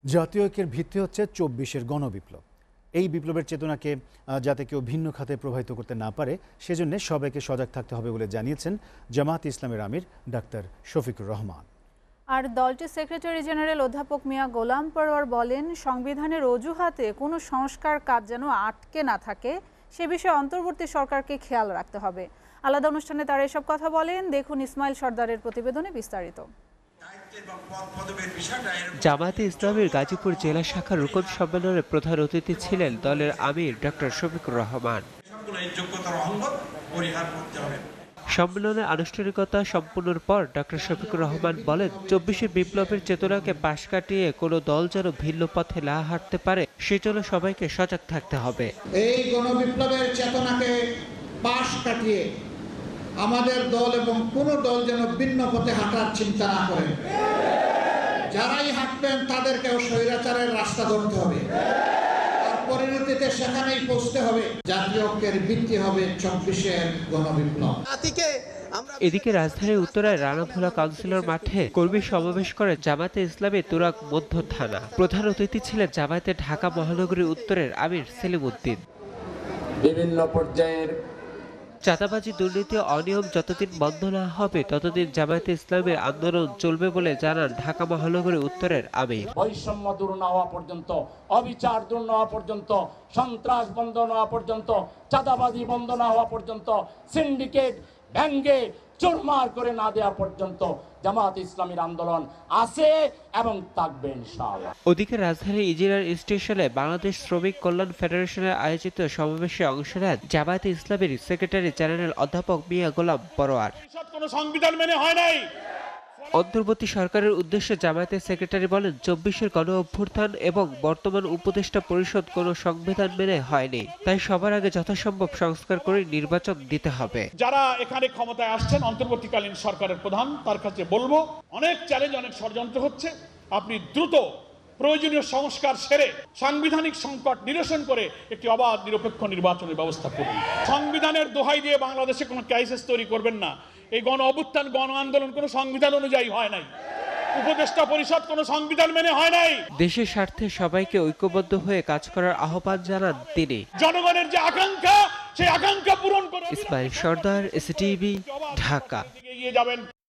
জাতীয় ঐক্যের ভিত্তি হচ্ছে ২৪-এর গণবিপ্লব। এই বিপ্লবের চেতনাকে যাতে কেউ ভিন্ন খাতে প্রভাবিত করতে না পারে সেজন্য সবাইকে সজাগ থাকতে হবে বলে জানিয়েছেন জামায়াতে ইসলামের আমির ডাক্তার শফিকুর রহমান। আর দলটির সেক্রেটারি জেনারেল অধ্যাপক মিয়া গোলাম পরোয়ার বলেন, সংবিধানের অজুহাতে কোনো সংস্কার কাজ যেন আটকে না থাকে সে বিষয়ে অন্তর্বর্তী সরকারকে খেয়াল রাখতে হবে। আলাদা অনুষ্ঠানে তারা এসব কথা বলেন। দেখুন ইসমাইল সর্দারের প্রতিবেদনে বিস্তারিত। জামায়াতে ইসলামের গাজীপুর জেলা শাখার রুকন সম্মেলনের প্রধান অতিথি ছিলেন দলের আমির ডক্টর শফিকুর রহমান। সম্মেলনের আনুষ্ঠানিকতা সম্পন্নের পর ডক্টর শফিকুর রহমান বলেন, ২৪শে বিপ্লবের চেতনাকে পাশ কাটিয়ে কোনো দল যেন ভিন্ন পথে না হাঁটতে পারে সেজন্য সবাইকে সজাগ থাকতে হবে। এই গণবিপ্লবের চেতনাকে পাশ কাটিয়ে আমাদের দল এবং কোনো দল যেন ভিন্ন পথে হাঁটার চিন্তা না করে। যারাই হাঁটবেন তাদেরকেও স্বৈরাচারের রাস্তা ধরতে হবে, আর পরিণতিতে সেখানেই পৌঁছতে হবে। জাতীয় ঐক্যের ভিত্তি হবে ২৪-এর গণবিপ্লব। এদিকে রাজধানীর উত্তরায় রানাভোলা কাউন্সিলর মাঠে কর্মী সমাবেশ করে জামায়াতে ইসলামী তুরাগ মধ্য থানা। প্রধান অতিথি ছিলেন জামায়াতে ঢাকা মহানগরী উত্তরের আমির সেলিম উদ্দিন। বিভিন্ন পর্যায়ের চাঁদাবাজি, দুর্নীতি, অনিয়ম যতদিন বন্ধ না হবে ততদিন জামায়াতে ইসলামের আন্দোলন চলবে বলে জানান ঢাকা মহানগরী উত্তরের আমির। বৈষম্য দূর না হওয়া পর্যন্ত, অবিচার দূর না হওয়া পর্যন্ত, সন্ত্রাস বন্ধ না হওয়া পর্যন্ত, চাঁদাবাজি বন্ধ না হওয়া পর্যন্ত, সিন্ডিকেট ভেঙ্গে চুরমার করে না দেওয়া পর্যন্ত জামায়াত ইসলামীর আন্দোলন আছে এবং থাকবে ইনশাআল্লাহ। ওদিকে রাজধানীর ইঞ্জিনিয়ার স্টেশনে বাংলাদেশ শ্রমিক কল্যাণ ফেডারেশনের আয়োজিত সমাবেশে অংশ নেন জামায়াতে ইসলামের সেক্রেটারি জেনারেল অধ্যাপক মিয়া গোলাম পরোয়ার। সংবিধান মেনে হয় নাই। অন্তর্বর্তী সরকারের উদ্দেশ্যে জামায়াতের সেক্রেটারি বলেন, ২৪-এর গণ অভ্যুত্থান এবং বর্তমান উপদেষ্টা পরিষদ কোনো সংবিধান মেনে হয়নি, তাই সবার আগে যথাসম্ভব সংস্কার করে নির্বাচন দিতে হবে। যারা এখানে ক্ষমতায় আসছেন অন্তর্বর্তীকালীন সরকারের প্রধান, তার কাছে বলবো, অনেক চ্যালেঞ্জ, অনেক ষড়যন্ত্র হচ্ছে। আপনি দ্রুত প্রয়োজনীয় সংস্কার সেরে সাংবিধানিক সংকট নিরসন করে একটি অবাধ নিরপেক্ষ নির্বাচনের ব্যবস্থা করুন। সংবিধানের দোহাই দিয়ে বাংলাদেশে কোনো ক্রাইসিস তৈরি করবেন না। এই গণ অভ্যুত্থান, গণ আন্দোলন কোনো সংবিধান অনুযায়ী হয় নাই, উপদেষ্টা পরিষদ কোনো সংবিধান মেনে হয় নাই। দেশের স্বার্থে সবাইকে ঐক্যবদ্ধ হয়ে কাজ করার আহ্বান জানান তিনি। জনগণের যে আকাঙ্ক্ষা, সেই আকাঙ্ক্ষা পূরণ করে। ইসমাইল সর্দার, এসটিভি, ঢাকা।